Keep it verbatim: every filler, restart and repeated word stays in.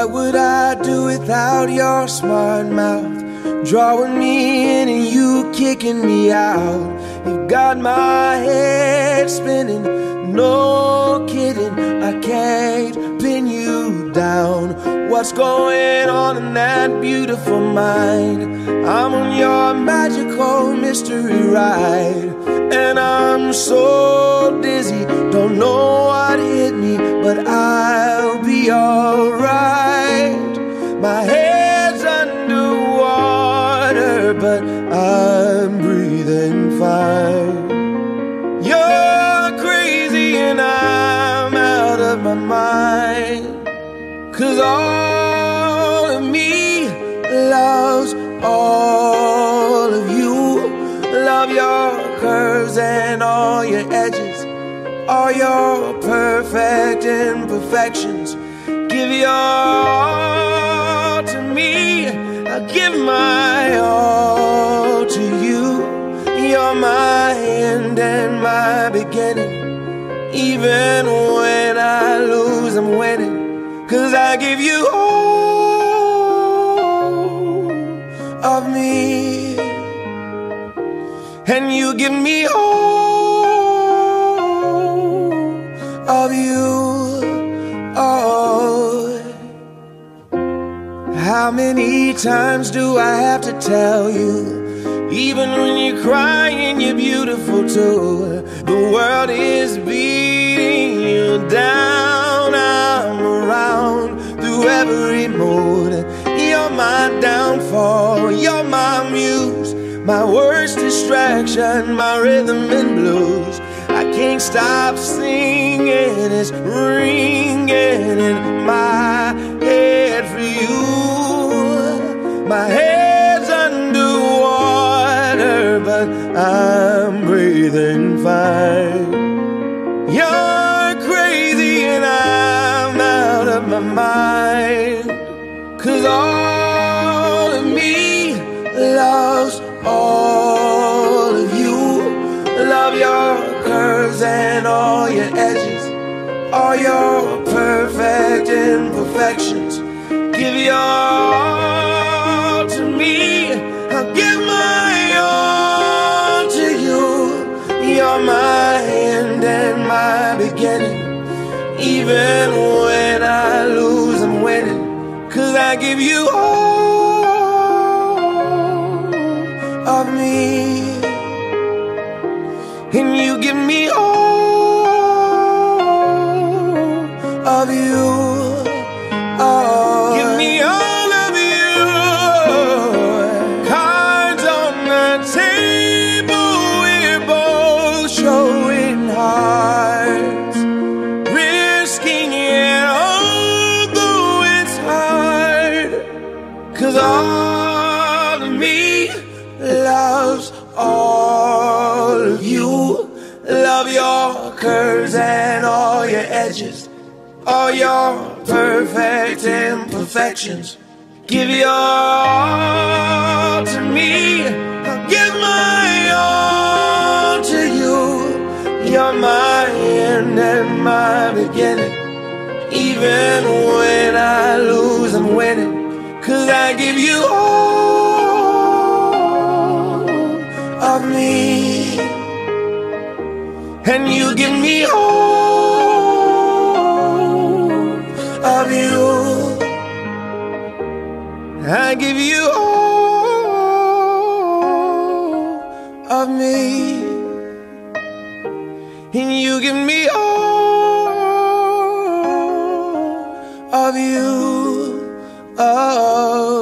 What would I do without your smart mouth? Drawing me in and you kicking me out. You got my head spinning, no kidding. I can't pin you down. What's going on in that beautiful mind? I'm on your magical mystery ride, and I'm so dizzy, don't know what hit me, but I'll be alright. My head's underwater, but I'm breathing fine. You're crazy and I'm out of my mind, 'cause all of me loves all of you. Love your curves and all your edges, all your perfect imperfections. Give your all to me, I'll give my all to you. You're my end and my beginning. Even when I lose, I'm winning, 'cause I give you all of me, and you give me all of you. Oh, how many times do I have to tell you? Even when you're crying, you're beautiful too. The world is beating you down. I'm around through every mood. You're my downfall, you're my muse, my worst distraction, my rhythm and blues. I can't stop singing, it's ringing in my head for you. My head's underwater, but I'm breathing fine. You're crazy and I'm out of my mind, 'cause all of me loves all of you. Love your curves and all your edges, all your perfect imperfections. Give your all to me, I'll give my all to you. You're my end and my beginning. Even when I lose, I'm winning, 'cause I give you all of me, and you give me all of you. Oh, give me all of you. Cards on the table, we're both showing hearts, risking it although it's hard, 'cause all of me loves all of you. Love your curves and all your edges, all your perfect imperfections. Give your all to me, I'll give my all to you. You're my end and my beginning. Even when I lose, I'm winning, 'cause I give you all of me, and you give me all of you. I give you all of me, and you give me all of you. Oh.